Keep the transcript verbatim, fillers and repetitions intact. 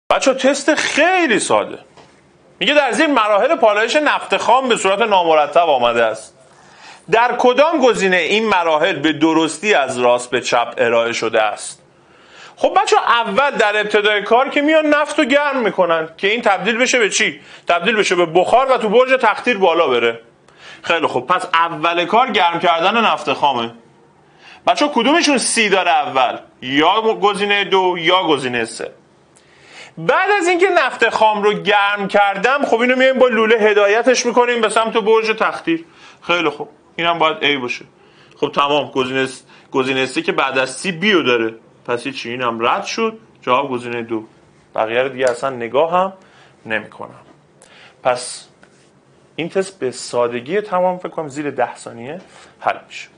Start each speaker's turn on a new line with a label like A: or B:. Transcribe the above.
A: بچه تست خیلی ساده میگه در زیر مراحل پالایش نفت خام به صورت نامرتب آمده است. در کدام گزینه این مراحل به درستی از راست به چپ ارائه شده است؟ خب بچه اول در ابتدای کار که میان نفت رو گرم میکنن که این تبدیل بشه به چی؟ تبدیل بشه به بخار و تو برج تقطیر بالا بره. خیلی خوب، پس اول کار گرم کردن نفت خامه. بچه کدومشون سی داره اول؟ یا گزینه دو یا گزینه سه. بعد از اینکه نفت خام رو گرم کردم، خب اینو میایم با لوله هدایتش میکنیم به سمت برج تقطیر. خیلی خوب، اینم باید A باشه. خب تمام، گزینه گزینه سه که بعد از سی بیو داره، پس چی؟ اینم رد شد، جواب گزینه دو. بقیه رو دیگه اصلا نگاه هم نمی کنم. پس این تست به سادگی تمام فکر کنم زیر ده ثانیه حل میشه.